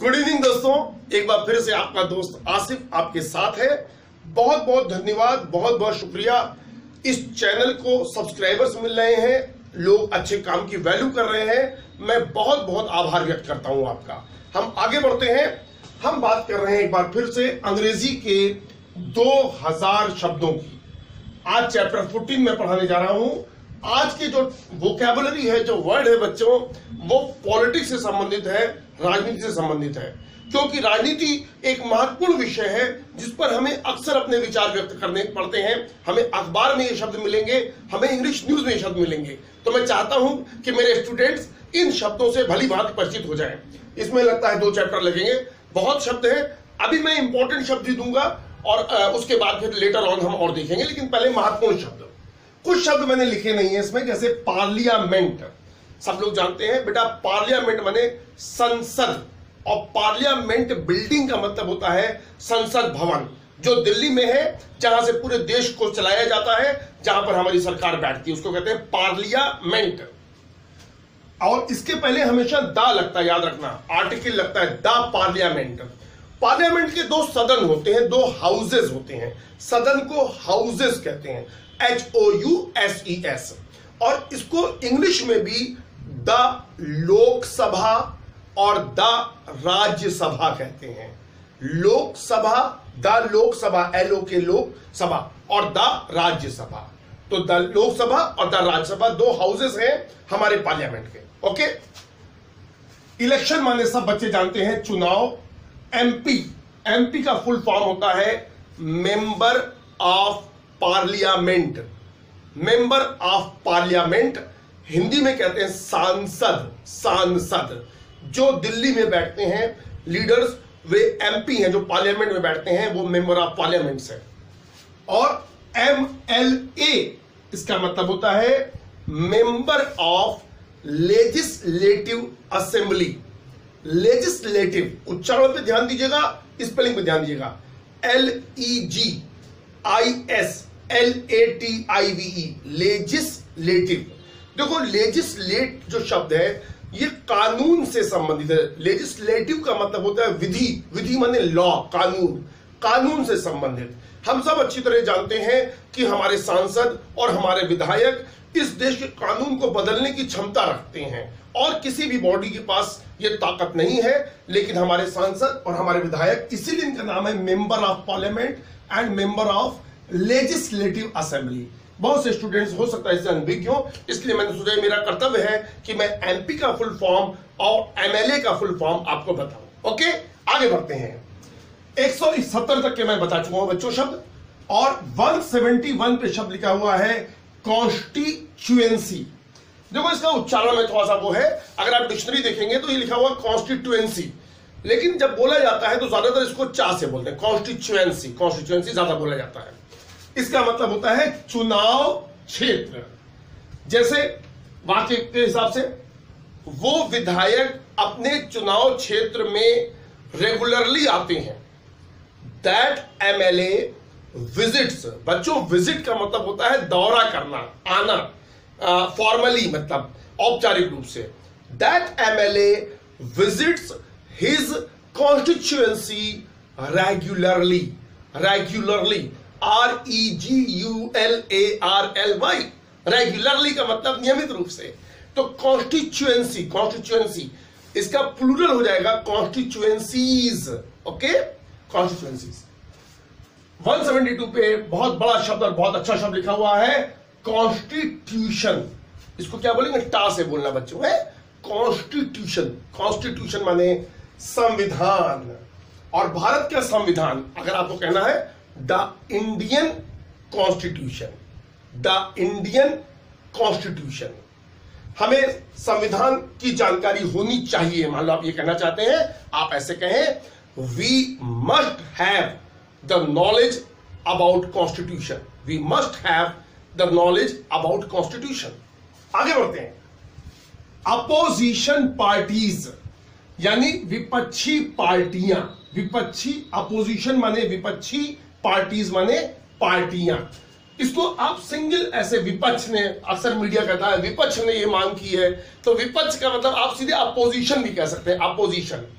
Good evening दोस्तों, एक बार फिर से आपका दोस्त आसिफ आपके साथ है। बहुत बहुत धन्यवाद, बहुत बहुत शुक्रिया। इस चैनल को सब्सक्राइबर्स मिल रहे हैं, लोग अच्छे काम की वैल्यू कर रहे हैं। मैं बहुत बहुत आभार व्यक्त करता हूं आपका। हम आगे बढ़ते हैं। हम बात कर रहे हैं एक बार फिर से अंग्रेजी के 2000 शब्दों की। आज चैप्टर 14 में पढ़ाने जा रहा हूं। आज के जो वोकैबुलरी है, जो वर्ड है बच्चों, वो पॉलिटिक्स से संबंधित है, राजनीति से संबंधित है। क्योंकि राजनीति एक महत्वपूर्ण विषय है जिस पर हमें अक्सर अपने विचार व्यक्त करने पड़ते हैं। हमें अखबार में ये शब्द मिलेंगे, हमें इंग्लिश न्यूज में ये शब्द मिलेंगे। तो मैं चाहता हूं कि मेरे स्टूडेंट्स इन शब्दों से भली भांति परिचित हो जाएं। इसमें लगता है 2 चैप्टर लगेंगे, बहुत शब्द हैं। अभी मैं इंपॉर्टेंट शब्द ही दूंगा और उसके बाद फिर लेटर ऑन हम और देखेंगे, लेकिन पहले महत्वपूर्ण शब्द। कुछ शब्द मैंने लिखे नहीं है इसमें, जैसे पार्लियामेंट। सब लोग जानते हैं बेटा, पार्लियामेंट माने संसद, और पार्लियामेंट बिल्डिंग का मतलब होता है संसद भवन, जो दिल्ली में है, जहां से पूरे देश को चलाया जाता है, जहां पर हमारी सरकार बैठती है, उसको कहते हैं पार्लियामेंट। और इसके पहले हमेशा दा लगता है, याद रखना, आर्टिकल लगता है, दा पार्लियामेंट। पार्लियामेंट के 2 सदन होते हैं, 2 हाउसेस होते हैं। सदन को हाउसेस कहते हैं, HOUSES। और इसको इंग्लिश में भी द लोकसभा और द राज्यसभा कहते हैं। लोकसभा, द लोकसभा, LO के लोकसभा, और द राज्यसभा। तो द लोकसभा और द राज्यसभा 2 हाउसेस हैं हमारे पार्लियामेंट के। ओके। इलेक्शन माने सब बच्चे जानते हैं, चुनाव। MP का फुल फॉर्म होता है member of parliament. Member of parliament Hindi में कहते हैं सांसद। सांसद जो दिल्ली में बैठते हैं लीडर्स, वे MP हैं, जो पार्लियामेंट में बैठते हैं, वो मेंबर ऑफ पार्लियामेंट है। और MLA इसका मतलब होता है member of legislative assembly. Legislative उच्चारण पे ध्यान दीजिएगा, स्पेलिंग पे ध्यान दीजिएगा, LEGISLATIVE, लेजिस्लेटिव। देखो, लेजिस्लेट जो शब्द है ये कानून से संबंधित है। लेजिस्लेटिव का मतलब होता है विधि। विधि माने लॉ, कानून, कानून से संबंधित। हम सब अच्छी तरह जानते हैं कि हमारे सांसद और हमारे विधायक इस देश के कानून को बदलने की क्षमता रखते हैं, और किसी भी बॉडी के पास ये ताकत नहीं है। लेकिन हमारे सांसद और हमारे विधायक, इसीलिए इनका नाम है member of parliament and member of legislative assembly. बहुत से स्टूडेंट्स हो सकता है इससे अनभिज्ञ हो, इसलिए मैंने सोचा मेरा कर्तव्य है कि मैं MP का फुल फॉर्म और MLA का फुल फॉर्म आपको बताऊं। ओके, आगे बढ़ते हैं। 170 तक के मैं बता चुका हूं बच्चों शब्द, और 171 पे शब्द लिखा हुआ है कॉन्स्टिट्यूएंसी। देखो, इसका उच्चारण में थोड़ा सा वो है, अगर आप डिक्शनरी देखेंगे तो ये लिखा हुआ कॉन्स्टिट्यूएंसी, लेकिन जब बोला जाता है तो ज्यादातर इसको चा से बोलते हैं, कॉन्स्टिट्यूएंसी। कॉन्स्टिट्यूएंसी ज्यादा बोला जाता है। इसका मतलब होता है चुनाव क्षेत्र। जैसे वाक्य के हिसाब से, वो विधायक अपने चुनाव क्षेत्र में रेगुलरली आते हैं। That MLA visits. बच्चों, विजिट का मतलब होता है दौरा करना, आना, फॉर्मली मतलब औपचारिक रूप से। That MLA visits his constituency regularly. Regularly, REGULARLY, regularly का मतलब नियमित रूप से। तो कॉन्स्टिट्यूएंसी, कॉन्स्टिट्यूएंसी इसका प्लूरल हो जाएगा कॉन्स्टिट्यूएंसीज। Okay, constituencies. 172 पे बहुत बड़ा शब्द और बहुत अच्छा शब्द लिखा हुआ है कॉन्स्टिट्यूशन। इसको क्या बोलेंगे? टा से बोलना बच्चों, है कॉन्स्टिट्यूशन। कॉन्स्टिट्यूशन माने संविधान। और भारत का संविधान अगर आपको कहना है, the Indian constitution. The Indian constitution. हमें संविधान की जानकारी होनी चाहिए। मान लो आप ये कहना चाहते हैं, आप ऐसे कहें, we must have the knowledge about constitution. We must have the knowledge about constitution. आगे बढ़ते हैं। अपोजिशन पार्टीज यानी विपक्षी पार्टियां। विपक्षी, अपोजिशन माने विपक्षी, पार्टीज माने पार्टियां। इसको आप सिंगल ऐसे, विपक्ष ने, अक्सर मीडिया कहता है विपक्ष ने ये मांग की है, तो विपक्ष का मतलब आप सीधे अपोजिशन भी कह सकते हैं। अपोजिशन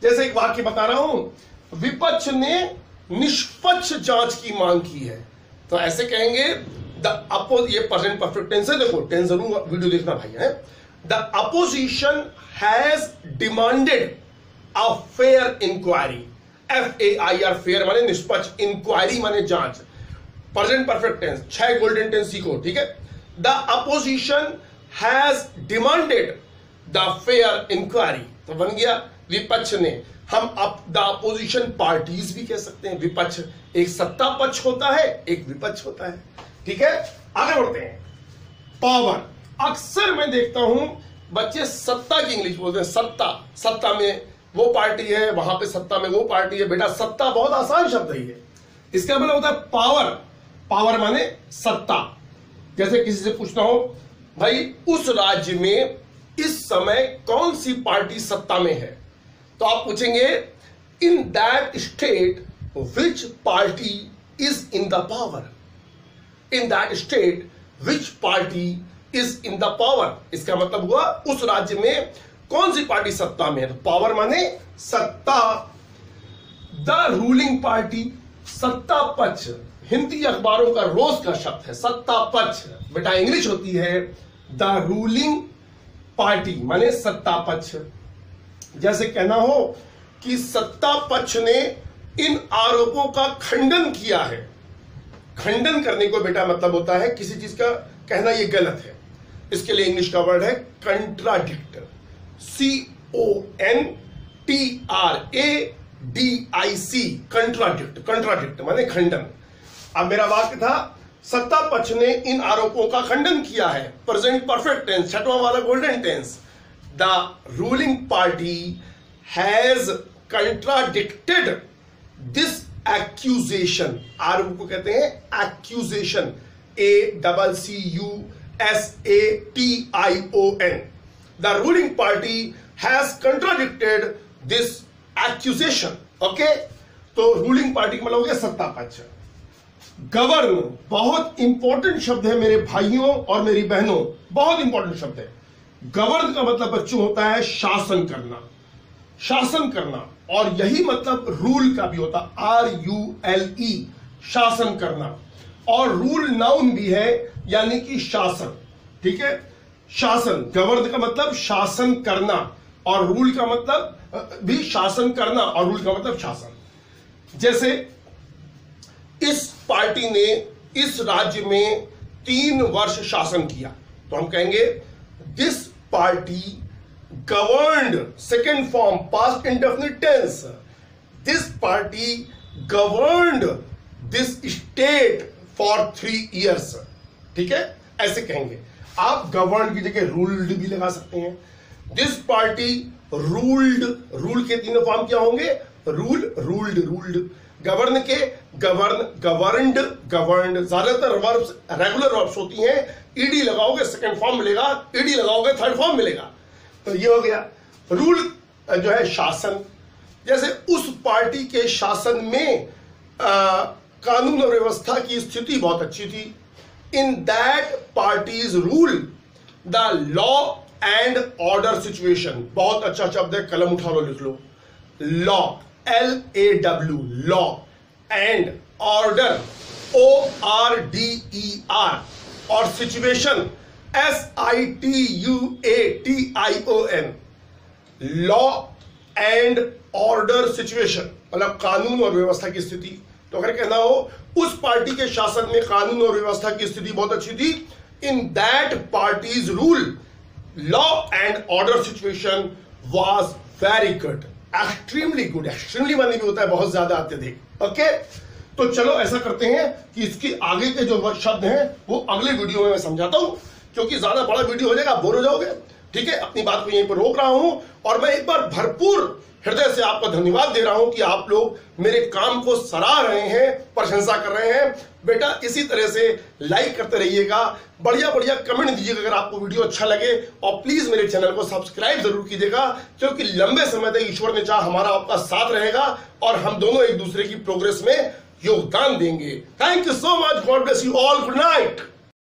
जैसे एक वाक्य बता रहा हूं, विपक्ष ने निष्पक्ष जांच की मांग की है, तो ऐसे कहेंगे ये प्रेजेंट परफेक्ट टेंस है, देखो टेंस जरूर वीडियो देखना भाई है। The opposition has demanded a fair inquiry, FAIR fair माने निष्पक्ष, इंक्वायरी माने जांच, present perfect tense, 6 golden tense सीखो, ठीक है। The opposition has demanded the fair inquiry, तो बन गया विपक्ष ने। हम अब द अपोजिशन पार्टीज भी कह सकते हैं, विपक्ष एक सत्ता पक्ष होता है, एक विपक्ष होता है, ठीक है। आगे बढ़ते हैं। पावर, अक्सर मैं देखता हूं बच्चे सत्ता की इंग्लिश बोलते हैं, सत्ता, सत्ता में वो पार्टी है, वहां पे सत्ता में वो पार्टी है। बेटा सत्ता बहुत आसान शब्द है, इसका मतलब होता है पावर, पावर माने सत्ता। जैसे किसी से पूछना हो भाई उस राज्य में इस समय कौन सी पार्टी सत्ता में है, तो आप पूछेंगे in that state which party is in the power, in that state which party is in the power. इसका मतलब हुआ उस राज्य में कौन सी पार्टी सत्ता में है, तो पावर माने सत्ता। द रूलिंग पार्टी, सत्ता पक्ष, हिंदी अखबारों का रोज का शब्द है सत्ता पक्ष, बेटा इंग्लिश होती है द रूलिंग पार्टी माने सत्ता पक्ष। जैसे कहना हो कि सत्ता पक्ष ने इन आरोपों का खंडन किया है, खंडन करने को बेटा मतलब होता है किसी चीज का कहना ये गलत है, इसके लिए इंग्लिश का वर्ड है कंट्राडिक्ट, CONTRADIC, कंट्राडिक्ट, कंट्राडिक्ट माने खंडन। अब मेरा वाक्य था सत्ता पक्ष ने इन आरोपों का खंडन किया है, प्रेजेंट परफेक्ट टेंस, छठवां वाला golden tense. The ruling party has contradicted this accusation, आरोप को कहते हैं accusation, ACCUSATION। The ruling party has contradicted this accusation, okay. तो रूलिंग पार्टी का मतलब हो गया सत्ता पक्ष। गवर्न बहुत इंपॉर्टेंट शब्द है मेरे भाइयों और मेरी बहनों, बहुत इंपॉर्टेंट शब्द है। गवर्न का मतलब बच्चों होता है शासन करना, शासन करना, और यही मतलब रूल का भी होता, RULE, शासन करना। और रूल नाउन भी है यानी कि शासन, ठीक है। शासन, गवर्न का मतलब शासन करना, और रूल का मतलब भी शासन करना, और रूल का मतलब शासन। जैसे इस पार्टी ने इस राज्य में 3 वर्ष शासन किया, तो हम कहेंगे this party governed, second form past indefinite tense, this party governed this state for 3 years, ठीक है, ऐसे कहेंगे। आप गवर्न की जगह रूल्ड भी लगा सकते हैं। दिस पार्टी रूल्ड, रूल के 3 फॉर्म क्या होंगे, रूल, रूल्ड, रूल्ड। गवर्न के गवर्न, गवर्नड, गवर्नड। ज्यादातर वर्ब्स रेगुलर वर्ब्स होती हैं, ईडी लगाओगे सेकंड फॉर्म मिलेगा, ईडी लगाओगे थर्ड फॉर्म मिलेगा, तो ये हो गया। रूल जो है शासन, जैसे उस पार्टी के शासन में कानून और व्यवस्था की स्थिति बहुत अच्छी थी। In that parties rule the law and order situation, बहुत अच्छा शब्द है, कलम उठा लो लिख लो। Law, LAW, law, and order, ORDER, और situation, SITUATION, law and order situation मतलब कानून और व्यवस्था की स्थिति। तो अगर कहना हो उस पार्टी के शासन में कानून और व्यवस्था की स्थिति बहुत अच्छी थी, in that parties rule law and order situation was very good, extremely good. Extremely माने भी होता है बहुत ज्यादा अत्यधिक, ओके। तो चलो ऐसा करते हैं कि इसके आगे के जो शब्द हैं वो अगले वीडियो में मैं समझाता हूं, क्योंकि ज्यादा बड़ा वीडियो हो जाएगा, बोर हो जाओगे, ठीक है। अपनी बात को यहीं पर रोक रहा हूं, और मैं एक बार भरपूर हृदय से आपको धन्यवाद दे रहा हूं कि आप लोग मेरे काम को सराह रहे हैं, प्रशंसा कर रहे हैं। बेटा इसी तरह से लाइक करते रहिएगा, बढ़िया बढ़िया कमेंट दीजिएगा अगर आपको वीडियो अच्छा लगे, और प्लीज मेरे चैनल को सब्सक्राइब जरूर कीजिएगा, क्योंकि लंबे समय तक ईश्वर ने चाहा हमारा आपका साथ रहेगा और हम दोनों एक दूसरे की प्रोग्रेस में योगदान देंगे। Thank you so much, God bless you all, good night.